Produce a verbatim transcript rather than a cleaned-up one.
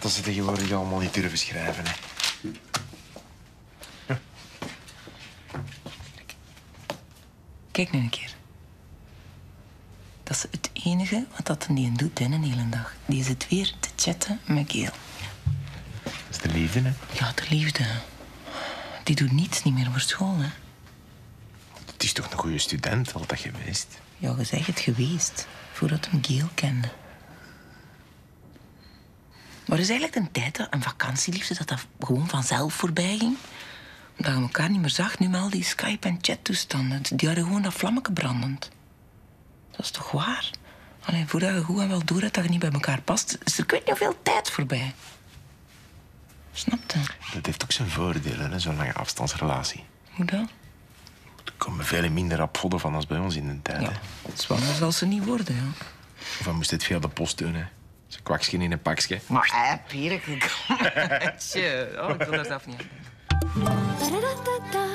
dat ze tegenwoordig allemaal niet durven schrijven. Hè. Ja. Kijk nu een keer. Dat is het enige wat dat die doet in een hele dag. Die zit weer te chatten met Gail. Dat is de liefde, hè? Ja, de liefde. Die doet niets niet meer voor school, hè. Het is toch een goede student, altijd geweest? Ja, je zegt het geweest. Voordat hem Gail kende. Maar is eigenlijk een tijd, dat een vakantieliefde, dat dat gewoon vanzelf voorbij ging? Omdat je elkaar niet meer zag, nu met al die Skype- en chat-toestanden. Die hadden gewoon dat vlammetje brandend. Dat is toch waar? Alleen voordat je goed en wel door hebt dat je niet bij elkaar past, is er ik weet niet hoeveel tijd voorbij. Snap je? Dat heeft ook zijn voordelen, hè, zo'n lange afstandsrelatie. Hoe dan? Er komen veel minder rap foto's van als bij ons in de tijd. Ja, Hè. zwanger zal ze niet worden, ja. Of dan moest het via de post doen, hè. Zo'n kwakje in een pakje. Maar, hé, Pierre, kom. Tje. Oh, ik wil dat zelf niet.